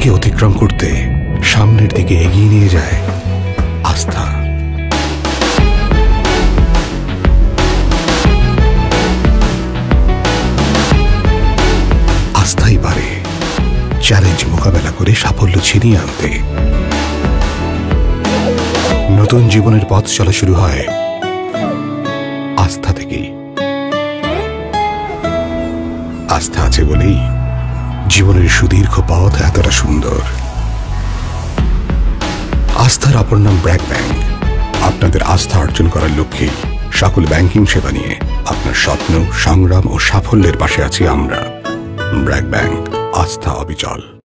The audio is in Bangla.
বাধাকে অতিক্রম করতে সামনের দিকে এগিয়ে নিয়ে যায় আস্থা। আস্থাই পারে চ্যালেঞ্জ মোকাবেলা করে সাফল্য ছিনিয়ে আনতে। নতুন জীবনের পথ চলা শুরু হয় আস্থা থেকেই। আস্থা আছে বলেই জীবনের সুদীর্ঘ পথ এতটা সুন্দর। আস্থার অপর নাম ব্র্যাক ব্যাংক। আপনাদের আস্থা অর্জন করার লক্ষ্যে সকল ব্যাংকিং সেবা নিয়ে আপনার স্বপ্ন, সংগ্রাম ও সাফল্যের পাশে আছি আমরা। ব্র্যাক ব্যাংক, আস্থা অবিচল।